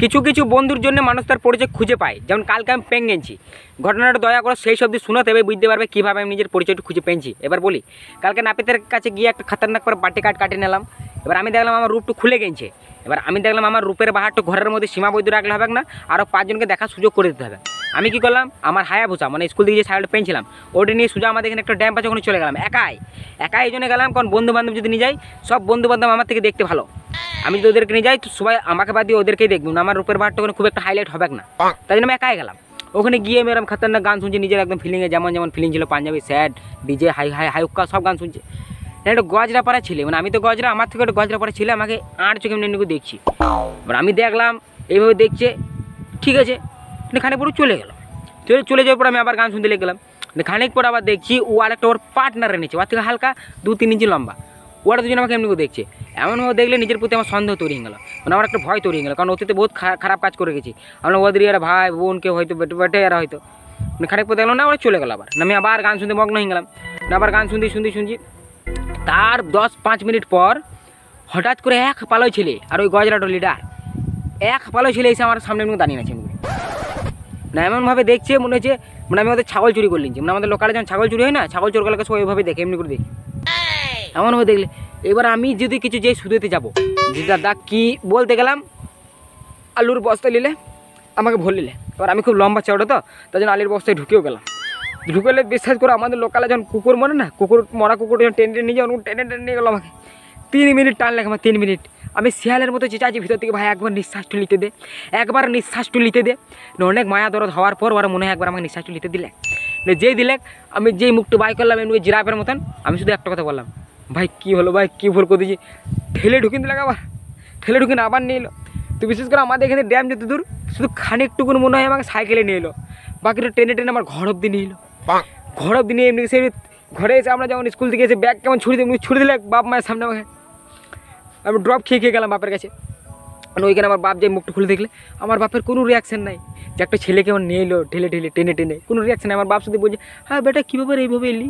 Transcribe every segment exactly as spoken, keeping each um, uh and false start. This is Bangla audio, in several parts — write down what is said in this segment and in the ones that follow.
কিছু কিছু বন্ধুর জন্য মানুষ তার পরিচয় খুঁজে পায়। যেমন কালকে আমি পেন গেছি, ঘটনাটা দয়া করে সেই সব দিয়ে শোনাতে হবে, বুঝতে পারবে কীভাবে আমি নিজের পরিচয়টা খুঁজে পেয়েছি। এবার বলি, কালকে নাপিতের কাছে গিয়ে একটা খতরনাক করে বাটি কাট কাটে নিলাম। এবার আমি দেখলাম আমার রূপটা খুলে গেছে। এবার আমি দেখলাম আমার রূপের বাহারটা ঘরের মধ্যে সীমাবদ্ধ রাখলে হবে না, আরও পাঁচজনকে দেখার সুযোগ করে দিতে হবে। আমি কী করলাম, আমার হায়াভুসা মানে স্কুল থেকে যে সাইকেলটা পেয়েছিলাম ওটা নিয়ে সোজা আমাদের এখানে একটা ড্যাম আছে, ওখানে চলে গেলাম একাই। একাই এই জন্য গেলাম কারণ বন্ধু বান্ধব যদি নিয়ে যাই, সব বন্ধু বান্ধব আমার থেকে দেখতে ভালো। আমি যদি ওদেরকে নিয়ে যাই তো সবাই আমাকে বাদ দিয়ে ওদেরকেই দেখবো না, আমার রূপের বাহারটা ওখানে খুব একটা হাইলাইট হবে না। তাই জন্য আমি একাই গেলাম। ওখানে গিয়ে আমি এরকম খতরনাক গান শুনছি, নিজের একদম ফিলিংয়ে যেমন যেমন ফিলিং ছিল, পাঞ্জাবি, স্যাড, ডিজে, হাই হাই হাইউক্কা সব গান শুনছে। একটা গজরা পাড়া ছিল, মানে আমি তো গজরা, আমার থেকে একটা গজরা পাড়া ছিল, আমাকে আট চোখে এমনি এমনি দেখছি। এবার আমি দেখলাম এইভাবে দেখছে, ঠিক আছে, খানিক পরে চলে গেল। চলে চলে যাওয়ার পর আমি আবার গান শুনতে লেগে গেলাম। খানিক পর আবার দেখছি ও আরেকটা ওর পার্টনার এনেছে, ওর থেকে হালকা দু তিন ইঞ্চি লম্বা। ওরা দুজন আমাকে এমনি দেখছে। এমনভাবে দেখলে নিজের প্রতি আমার সন্দেহ তৈরি হয়ে গেল, মানে আমার একটা ভয় তৈরি হয়ে গেল, কারণ অতীতে বহুত খারাপ কাজ করে গেছি। আমরা ওদের এরা ভাই বোনকে হয়তো বেটে বেটে এরা হয়তো মানে খানিক পর দেখলাম না, ওরা চলে গেল। আবার আমি আবার গান শুনতে মগ্ন হয়ে গেলাম। আবার গান শুনতে শুনতে শুনছি, তার দশ পাঁচ মিনিট পর হঠাৎ করে এক পালো ছেলে আর ওই গজরাটো লিডার এক পালো ছেলে এসে আমার সামনে এমনি দাঁড়িয়ে আছে। না এমনভাবে দেখছে মনে হচ্ছে মানে আমি ওদের ছাগল চুরি করে নিচ্ছি। মানে আমাদের লোকালে যখন ছাগল চুরি হয় না, ছাগল চোর গেলে সব ওইভাবে দেখে, এমনি করে দেখি এমনভাবে দেখলে। এবার আমি যদি কিছু যে শুধুতে যাবো, যে দাদা কী বলতে গেলাম, আলুর বস্তা নিলে আমাকে ভুল নিলে। এবার আমি খুব লম্বা চওড়া তো, তার জন্য আলুর বস্তায় ঢুকেও গেলাম। ঢুকেলে বিশ্বাস করে আমাদের লোকালে যখন কুকুর মরে না, কুকুর মরা কুকুর যখন টেনে টেনে নিয়ে যাও, টেনে টেনে নিয়ে গেলো আমাকে। তিন মিনিট টান লাগে আমার, তিন মিনিট। আমি শিয়ালের মতো চেঁচাচ্ছি ভিতর থেকে, ভাই একবার নিঃশ্বাসটু নিতে দে, একবার নিঃশ্বাসটু নিতে দে। অনেক মায়া দরদ হওয়ার পর ওরা মনে হয় একবার আমাকে নিঃশ্বাসটু নিতে দিলে। যেই দিলে আমি যেই মুখটা বাই করলাম এমনি জিরাফের মতন, আমি শুধু একটা কথা বললাম, ভাই কী হলো ভাই, কী ভুল করে দিয়েছি। ঠেলে ঢুকিয়ে দিলে আবার, ঠেলে ঢুকিয়ে আবার নিয়ে এলো। তো বিশেষ করে আমাদের এখানে ড্যাম যত দূর, শুধু খানিকটুকুন মনে হয় আমাকে সাইকেলে নিয়ে এলো, বাকিটা টেনে টেনে আমার ঘর অব্দি নিয়ে এলো। ঘর অব্দি নিয়ে এমনি সেই ঘরে এসে আমরা যেমন স্কুল থেকে এসে ব্যাগ কেমন ছুড়ে দিই, ছুড়ে দিলে বাপ মায়ের সামনে আমাকে। আমি ড্রপ খেয়ে খেয়ে গেলাম বাপের কাছে। মানে ওইখানে আমার বাপ যে মুখটা খুলে দেখলে, আমার বাপের কোনো রিয়াকশান নাই যে একটা ছেলেকে আমার নিয়ে এলো ঠেলে ঠেলে টেনে টেনে, কোনো রিয়াকশান নাই। আমার বাপ শুধু বলছে, হ্যাঁ বেটা কী ব্যাপার এইভাবে এলি,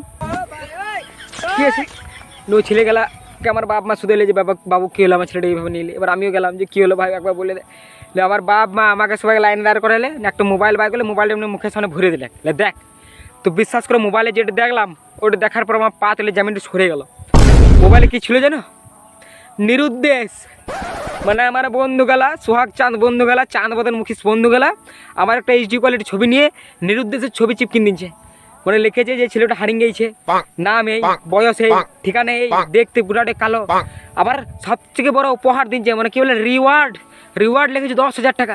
ঠিক আছে। ওই ছেলে গেলাকে আমার বাপ মা শুধু এলে যে বাবা বাবু কী হলো, আমার ছেলেটা এইভাবে নিয়ে এলে। এবার আমিও গেলাম যে কী হলো ভাই একবার বলে দেয়। আমার বাপ মা আমাকে সবাই লাইনে দাঁড় করালে, একটা মোবাইল বার করলে মোবাইলটা এমনি মুখের সামনে ভরে দিলে, দেখ। তো বিশ্বাস করে মোবাইলে যেটা দেখলাম, ওটা দেখার পর আমার পা তুলে জামিনটা সরে গেল। মোবাইলে কী ছিল জানো, নিরুদ্দেশ। মানে আমার বন্ধুগুলা সোহাগ চাঁদ বন্ধুগুলা, চাঁদ বদন মুখিস বন্ধুগুলা আমার একটা এইচডি কোয়ালিটি ছবি নিয়ে নিরুদ্দেশের ছবি চিপকিন দিচ্ছে। মানে লিখেছে যে ছেলেটা হারিয়ে গেছে, নাম এই, বয়স এই, ঠিকানা এই, দেখতে পুরাটে কালো। আবার সবথেকে বড় উপহার দিচ্ছে, মানে কি বলে রিওয়ার্ড, রিওয়ার্ড লিখেছে দশ হাজার টাকা।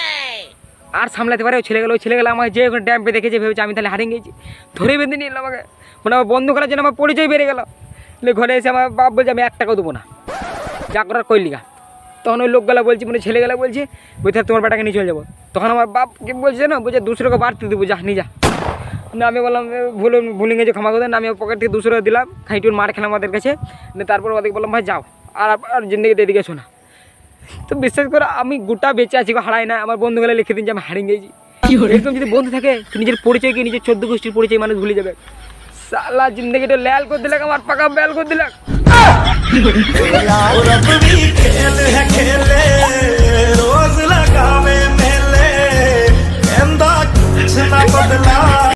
আর সামলাতে পারে ওই ছেলেগুলো, ওই ছেলেগুলো আমাকে যে ওখানে ড্যাম্পে দেখেছে ভেবেছে আমি তাহলে হারিয়ে গেছি, ধরে বেঁধে নিয়ে এলো আমাকে। মানে আমার বন্ধুগুলোর জন্য আমার পরিচয় বেড়ে গেল। ঘরে এসে আমার বাপ বলছে আমি এক টাকাও দেবো না, যা করার কইলিগা। তখন ওই লোকগুলো বলছি, মানে ছেলেগুলো বলছে বলছে তোমার বেটাকে নিয়ে চলে যাবো। তখন আমার বাপ কি বলছে না, বলছে দুশো টাকা বাড়তে দেবো, যা নিয়ে যা। না আমি বললাম ভুল ভুলে গেছে, ক্ষমা করে দেন। আমি পকেট থেকে দুশো টাকা দিলাম, খাইটুন মার খেলাম আমাদের কাছে। তারপর ওদেরকে বললাম ভাই যাও, আর আর জিন্দগিতে এদিকে শোনা। তো বিশ্বাস করে আমি গোটা বেঁচে আছি, হারাই না। আমার বন্ধুগুলো লিখে দিন যে আমি হারিয়ে গেছি। এরকম যদি বন্ধু থাকে নিজের পরিচয়কে, নিজের চোদ্দ গোষ্ঠীর পরিচয় মানুষ ভুলে যাবে। সালা জিন্দগিটা ল্যাল করে দিলাম, আমার পাকা ব্যাল করে দিলাম।